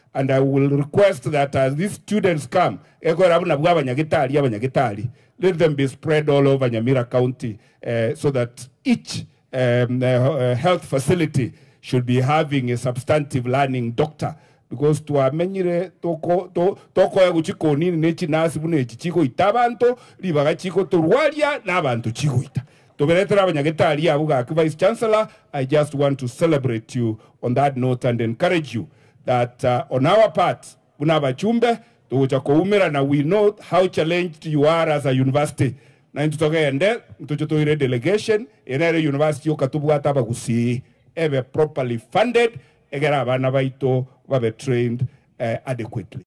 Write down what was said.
And I will request that as these students come, let them be spread all over Nyamira County so that each health facility should be having a substantive learning doctor. Because to a many toko ya guchiko nini nechi nasi bune chichiko itabanto libaga chiko turwalia nabanto chiko ita. To beletera banyagetali abuga Vice Chancellor, I just want to celebrate you on that note and encourage you that on our part, bunaba chumbe to uchako umera na we know how challenged you are as a university. Na intutoke ende mtochotoire delegation enere university okatubu ataba gusi ever properly funded egera abana baito were trained adequately.